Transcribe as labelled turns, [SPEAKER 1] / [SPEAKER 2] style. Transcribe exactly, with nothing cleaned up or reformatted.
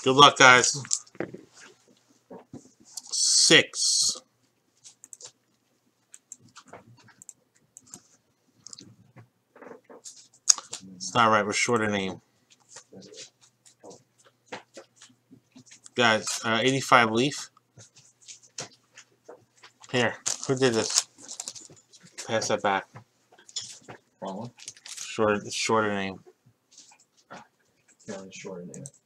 [SPEAKER 1] Good luck, guys. Six. It's not right. We're short a name. Guys, uh, eighty-five Leaf. Here. Who did this? Pass that back.
[SPEAKER 2] Wrong one?
[SPEAKER 1] Short, short a name.
[SPEAKER 2] Yeah, short name.